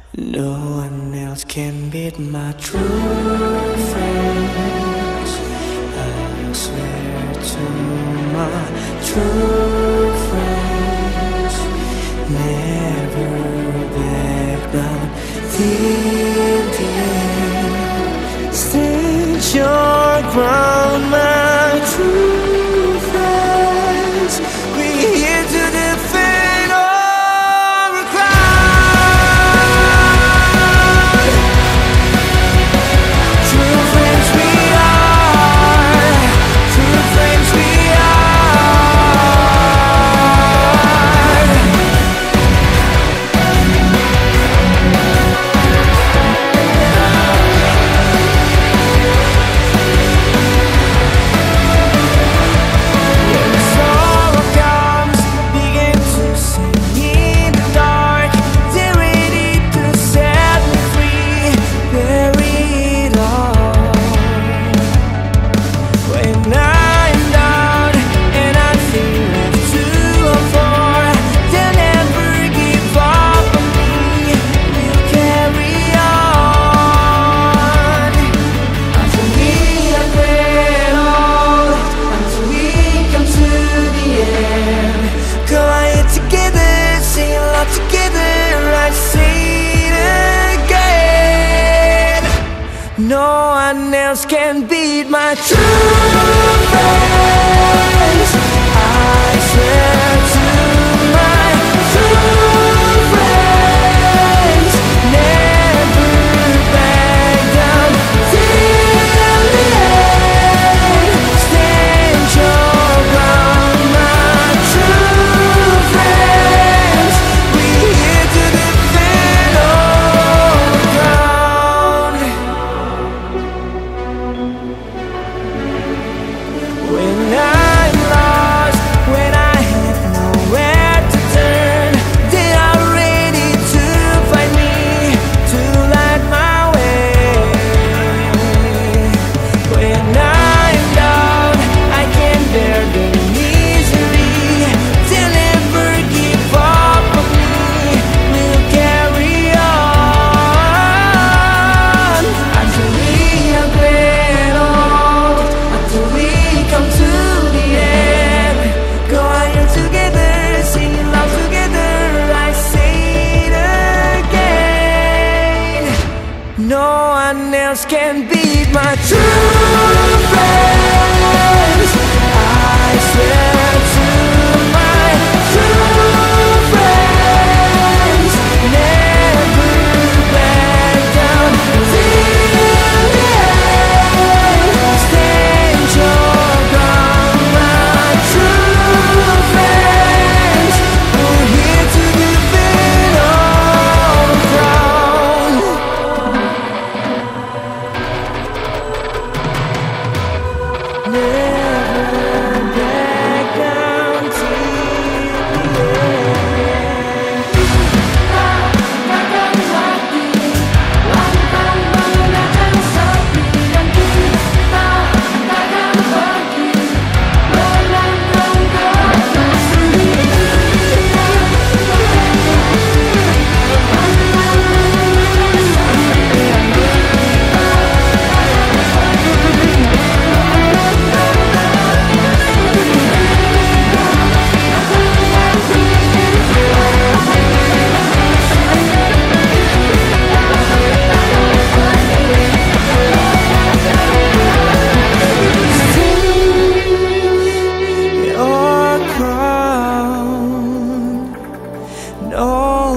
No one else can beat my true friends. I swear to my true friends, never back down till the end. Stand your ground, my true friends. We're here to defend our ground. True friends we are. True friends we are. When sorrow comes, begin to sing in the dark. They're ready to set me free. Bury it all. When I'm down and I feel left to fall, they'll never give up on me. We'll carry on until we are great old, until we come to the end. Go out together, sing love together. I say it again. No one else can beat my true friends. I swear to my true friends, never back down till the end. Stand your ground, my true friends. We're here to defend our ground. When I'm lost, when I have nowhere to turn, they are ready to find me, to light my way. When I'm down, I can bear the misery. They'll never give up on me. We'll carry on until we are great old, until we come to the end. Go higher together, sing love together. I say it again. No one else can beat my true friends. I swear to my true friends, never back down till the end. Stand your ground, my true friends. We're here to defend our ground. Never back down till the end. Takkan mati, lantang mengenalkan sepi dan kita takkan pergi melangkah ke atas Your crown, no